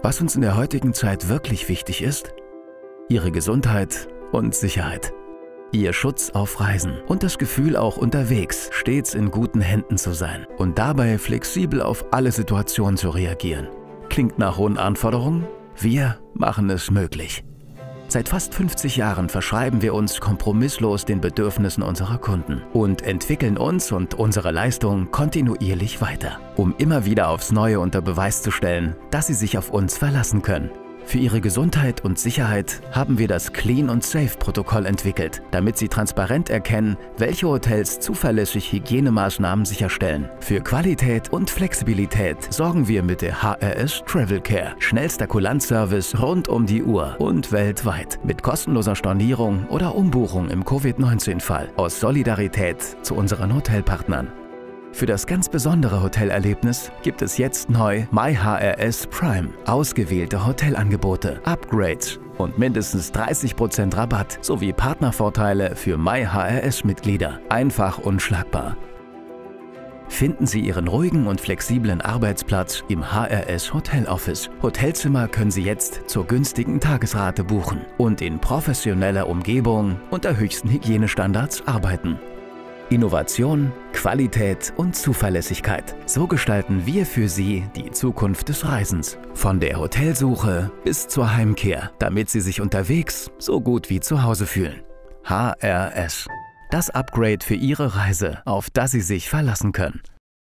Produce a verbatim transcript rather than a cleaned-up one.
Was uns in der heutigen Zeit wirklich wichtig ist? Ihre Gesundheit und Sicherheit. Ihr Schutz auf Reisen und das Gefühl, auch unterwegs stets in guten Händen zu sein und dabei flexibel auf alle Situationen zu reagieren. Klingt nach hohen Anforderungen? Wir machen es möglich. Seit fast fünfzig Jahren verschreiben wir uns kompromisslos den Bedürfnissen unserer Kunden und entwickeln uns und unsere Leistung kontinuierlich weiter, um immer wieder aufs Neue unter Beweis zu stellen, dass Sie sich auf uns verlassen können. Für Ihre Gesundheit und Sicherheit haben wir das Clean und Safe Protokoll entwickelt, damit Sie transparent erkennen, welche Hotels zuverlässig Hygienemaßnahmen sicherstellen. Für Qualität und Flexibilität sorgen wir mit der H R S Travel Care. Schnellster Kulanzservice rund um die Uhr und weltweit. Mit kostenloser Stornierung oder Umbuchung im Covid neunzehn Fall. Aus Solidarität zu unseren Hotelpartnern. Für das ganz besondere Hotelerlebnis gibt es jetzt neu MyHRS Prime. Ausgewählte Hotelangebote, Upgrades und mindestens dreißig Prozent Rabatt sowie Partnervorteile für MyHRS-Mitglieder. Einfach unschlagbar. Finden Sie Ihren ruhigen und flexiblen Arbeitsplatz im H R S Hotel Office. Hotelzimmer können Sie jetzt zur günstigen Tagesrate buchen und in professioneller Umgebung unter höchsten Hygienestandards arbeiten. Innovation, Qualität und Zuverlässigkeit. So gestalten wir für Sie die Zukunft des Reisens. Von der Hotelsuche bis zur Heimkehr, damit Sie sich unterwegs so gut wie zu Hause fühlen. H R S. Das Upgrade für Ihre Reise, auf das Sie sich verlassen können.